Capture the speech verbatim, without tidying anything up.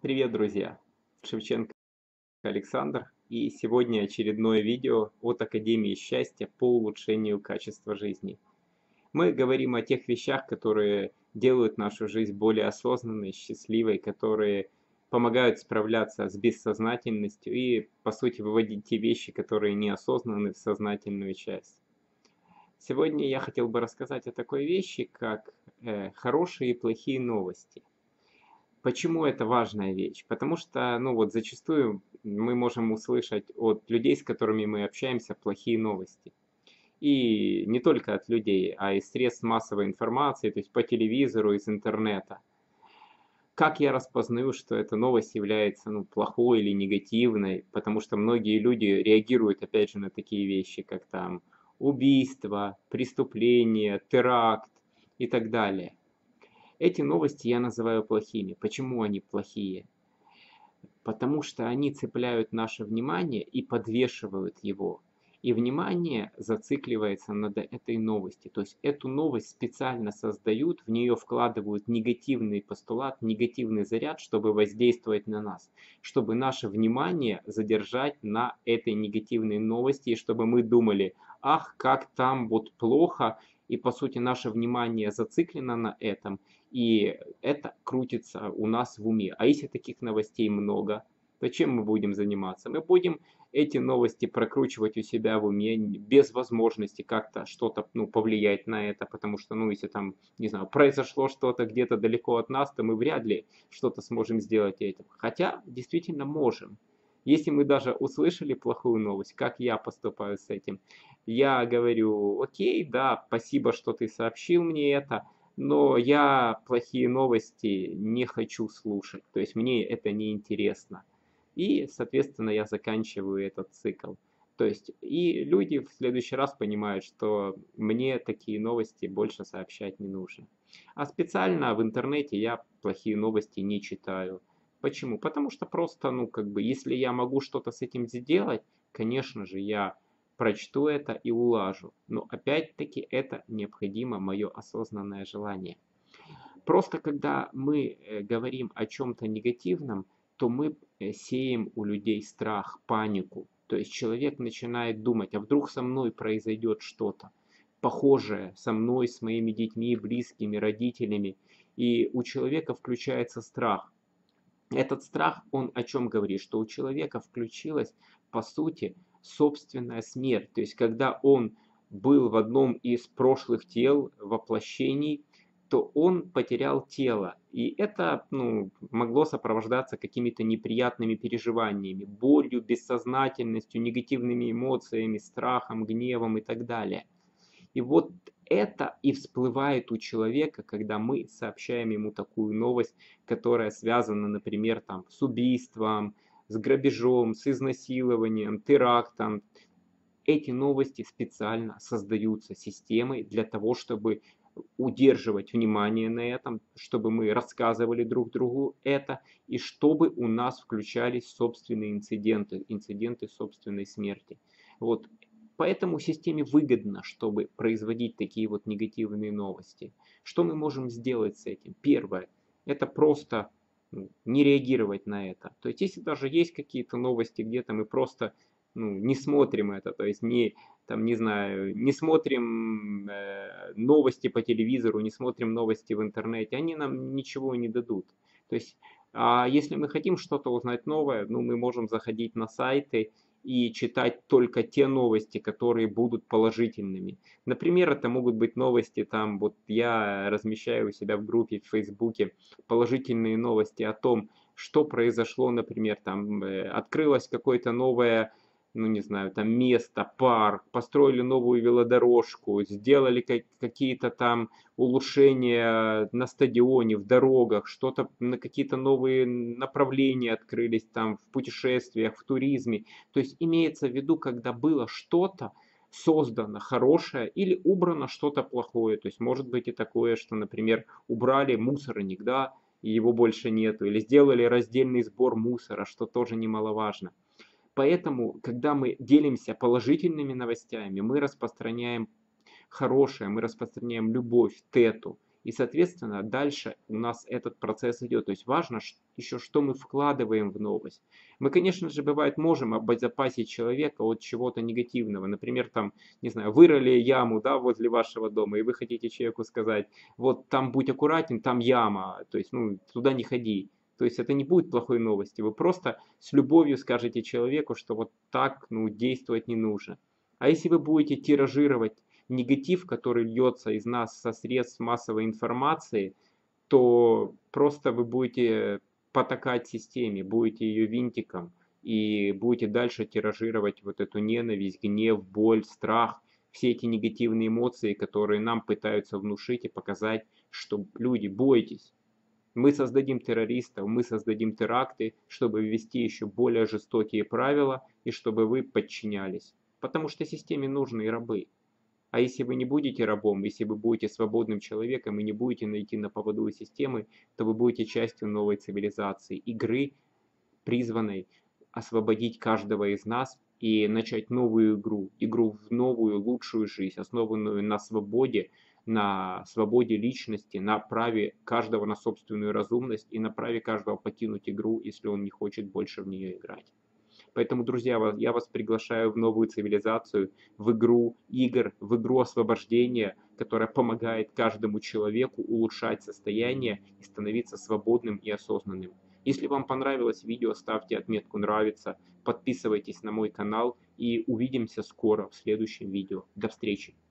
Привет, друзья! Шевченко Александр, и сегодня очередное видео от Академии счастья по улучшению качества жизни. Мы говорим о тех вещах, которые делают нашу жизнь более осознанной, счастливой, которые помогают справляться с бессознательностью и, по сути, выводить те вещи, которые неосознанны, в сознательную часть. Сегодня я хотел бы рассказать о такой вещи, как э, хорошие и плохие новости. Почему это важная вещь? Потому что, ну вот, зачастую мы можем услышать от людей, с которыми мы общаемся, плохие новости. И не только от людей, а из средств массовой информации, то есть по телевизору, из интернета. Как я распознаю, что эта новость является ну, плохой или негативной? Потому что многие люди реагируют, опять же, на такие вещи, как там убийство, преступление, теракт и так далее. Эти новости я называю плохими. Почему они плохие? Потому что они цепляют наше внимание и подвешивают его. И внимание зацикливается над этой новостью. То есть эту новость специально создают, в нее вкладывают негативный постулат, негативный заряд, чтобы воздействовать на нас. Чтобы наше внимание задержать на этой негативной новости, и чтобы мы думали, ах, как там вот плохо, и по сути наше внимание зациклено на этом, и это крутится у нас в уме. А если таких новостей много, то чем мы будем заниматься? Мы будем эти новости прокручивать у себя в уме без возможности как-то что-то ну, повлиять на это, потому что, ну, если там, не знаю, произошло что-то где-то далеко от нас, то мы вряд ли что-то сможем сделать этим. Хотя, действительно можем. Если мы даже услышали плохую новость, как я поступаю с этим, я говорю, окей, да, спасибо, что ты сообщил мне это, но я плохие новости не хочу слушать, то есть мне это не интересно. И, соответственно, я заканчиваю этот цикл. То есть и люди в следующий раз понимают, что мне такие новости больше сообщать не нужно. А специально в интернете я плохие новости не читаю. Почему? Потому что просто, ну, как бы, если я могу что-то с этим сделать, конечно же, я прочту это и улажу. Но опять-таки это необходимо мое осознанное желание. Просто когда мы э, говорим о чем-то негативном, то мы э, сеем у людей страх, панику. То есть человек начинает думать, а вдруг со мной произойдет что-то похожее со мной, с моими детьми, близкими, родителями. И у человека включается страх. Этот страх, он о чем говорит? Что у человека включилась, по сути, собственная смерть. То есть, когда он был в одном из прошлых тел, воплощений, то он потерял тело. И это ну, могло сопровождаться какими-то неприятными переживаниями, болью, бессознательностью, негативными эмоциями, страхом, гневом и так далее. И вот это и всплывает у человека, когда мы сообщаем ему такую новость, которая связана, например, там, с убийством, с грабежом, с изнасилованием, терактом. Эти новости специально создаются системой для того, чтобы удерживать внимание на этом, чтобы мы рассказывали друг другу это, и чтобы у нас включались собственные инциденты, инциденты собственной смерти. Вот. Поэтому системе выгодно, чтобы производить такие вот негативные новости. Что мы можем сделать с этим? Первое, это просто ну, не реагировать на это. То есть, если даже есть какие-то новости где-то, мы просто ну, не смотрим это, то есть не, там, не знаю, не смотрим э, новости по телевизору, не смотрим новости в интернете, они нам ничего не дадут. То есть, а если мы хотим что-то узнать новое, ну, мы можем заходить на сайты и читать только те новости, которые будут положительными. Например, это могут быть новости, там, вот я размещаю у себя в группе в Фейсбуке положительные новости о том, что произошло, например, там, э, открылось какое-то новое ну не знаю, там место, парк, построили новую велодорожку, сделали какие-то там улучшения на стадионе, в дорогах, что-то на какие-то новые направления открылись там в путешествиях, в туризме. То есть имеется в виду, когда было что-то создано хорошее или убрано что-то плохое. То есть может быть и такое, что, например, убрали мусорник, да, и его больше нету, или сделали раздельный сбор мусора, что тоже немаловажно. Поэтому, когда мы делимся положительными новостями, мы распространяем хорошее, мы распространяем любовь, тету. И, соответственно, дальше у нас этот процесс идет. То есть важно еще, что мы вкладываем в новость. Мы, конечно же, бывает, можем обезопасить человека от чего-то негативного. Например, там, не знаю, вырыли яму, да, возле вашего дома, и вы хотите человеку сказать, вот там будь аккуратен, там яма, то есть, ну, туда не ходи. То есть это не будет плохой новости. Вы просто с любовью скажете человеку, что вот так, ну, действовать не нужно. А если вы будете тиражировать негатив, который льется из нас со средств массовой информации, то просто вы будете потакать системе, будете ее винтиком и будете дальше тиражировать вот эту ненависть, гнев, боль, страх, все эти негативные эмоции, которые нам пытаются внушить и показать, что люди, бойтесь. Мы создадим террористов, мы создадим теракты, чтобы ввести еще более жестокие правила и чтобы вы подчинялись. Потому что системе нужны рабы. А если вы не будете рабом, если вы будете свободным человеком и не будете найти на поводу системы, то вы будете частью новой цивилизации, игры, призванной освободить каждого из нас и начать новую игру, игру в новую, лучшую жизнь, основанную на свободе, на свободе личности, на праве каждого на собственную разумность и на праве каждого покинуть игру, если он не хочет больше в нее играть. Поэтому, друзья, я вас приглашаю в новую цивилизацию, в игру игр, в игру освобождения, которая помогает каждому человеку улучшать состояние и становиться свободным и осознанным. Если вам понравилось видео, ставьте отметку «Нравится», подписывайтесь на мой канал и увидимся скоро в следующем видео. До встречи!